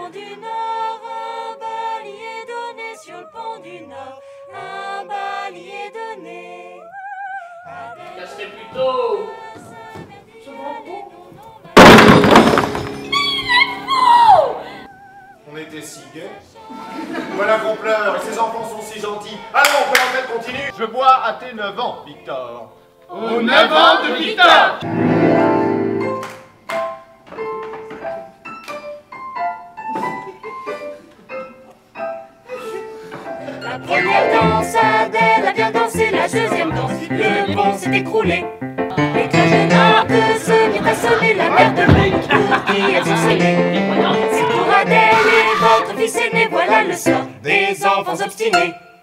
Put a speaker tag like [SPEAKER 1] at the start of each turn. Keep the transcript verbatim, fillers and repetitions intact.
[SPEAKER 1] pont du Nord, un bal y est donné sur le pont du Nord, un bal y est donné.
[SPEAKER 2] Ça serait plutôt ce grand pont.
[SPEAKER 3] On était si gays. Voilà qu'on pleure et ces enfants sont si gentils. Allons, que la fête continue. Je bois à tes neuf ans, Victor.
[SPEAKER 2] Aux neuf ans de Victor.
[SPEAKER 1] La première danse, Adèle a bien dansé, la deuxième danse, le pont s'est écroulé. Les cloches de Nantes se mirent à sonner, la mère de l'autre pour qui elles ont scellé. C'est pour Adèle et votre fils aîné, voilà le sort des enfants obstinés.